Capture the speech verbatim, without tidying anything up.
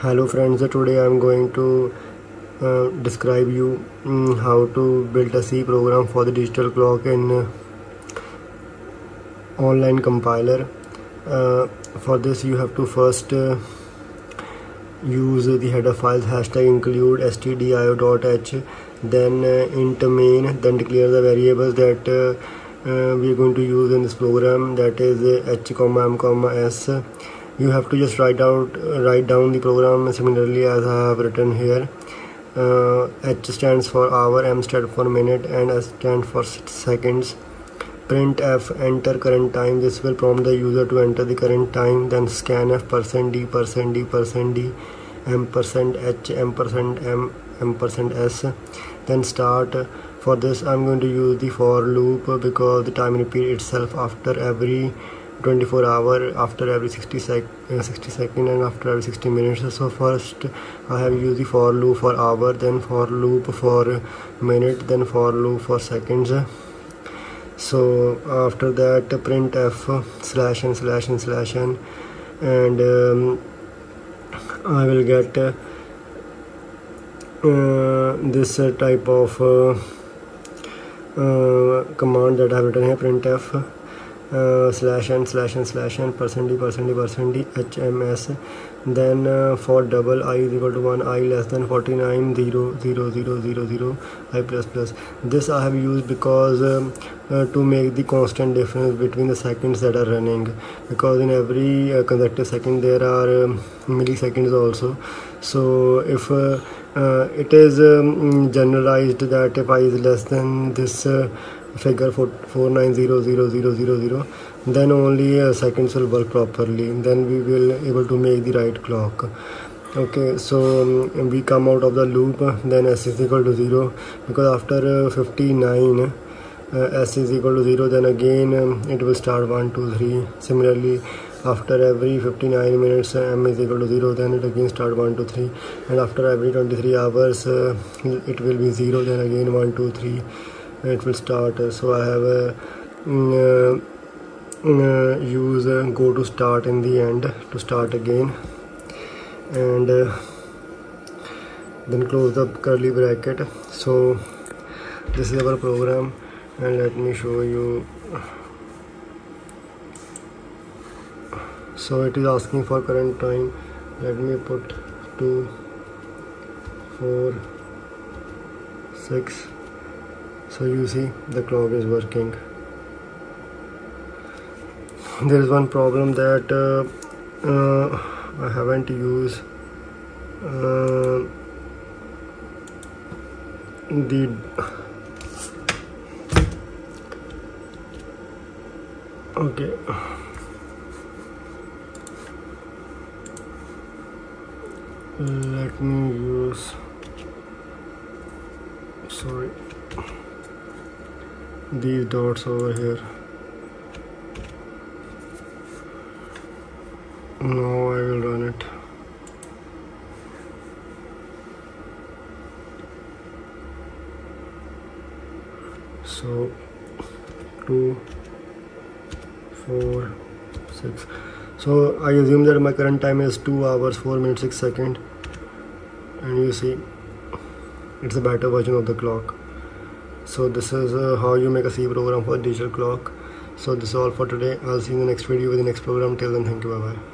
Hello friends, today I am going to uh, describe you um, how to build a C program for the digital clock in uh, online compiler. Uh, for this you have to first uh, use the header files hashtag include stdio.h, then uh, int main, then declare the variables that uh, uh, we are going to use in this program, that is uh, h comma m comma s. You have to just write out uh, write down the program similarly as I have written here. uh, H stands for hour, M stands for minute, and S stands for seconds. Print F, enter current time. This will prompt the user to enter the current time. Then scanf, percent d, percent d, percent d, m percent h, m percent m, m percent s. Then start. For this I'm going to use the for loop because the time repeats itself after every twenty-four hour, after every sixty sec uh, sixty second, and after every sixty minutes. So first I have used the for loop for hour, then for loop for minute, then for loop for seconds. So after that print f slash n slash n slash n, and um, I will get uh, uh, this uh, type of uh, uh, command that I have written here. Printf Uh, slash n slash n slash n percent d percent d percent d hms. Then uh, for double I is equal to one, I less than forty-nine, zero zero zero zero zero, I plus plus. This I have used because um, uh, to make the constant difference between the seconds that are running, because in every uh, consecutive second there are um, milliseconds also. So if uh, uh, it is um, generalized that if I is less than this uh, figure for four nine zero zero zero zero zero, then only uh, seconds will work properly, then we will able to make the right clock. Okay, so um, we come out of the loop, then s is equal to zero, because after uh, fifty-nine uh, s is equal to zero, then again um, it will start one two three. Similarly after every fifty-nine minutes uh, m is equal to zero, then it again start one two three, and after every twenty-three hours uh, it will be zero, then again one two three, it will start. So I have a uh, uh, use uh, go to start in the end to start again, and uh, then close the curly bracket. So this is our program, and let me show you. So it is asking for current time. Let me put two four six. So you see the clock is working. There is one problem that uh, uh, I haven't used uh, the okay let me use sorry these dots over here. Now I will run it. So two four six. So I assume that my current time is two hours four minutes six seconds, and you see it's a better version of the clock. So this is uh, how you make a C program for digital clock. So this is all for today. I'll see you in the next video with the next program. Till then, thank you, bye bye.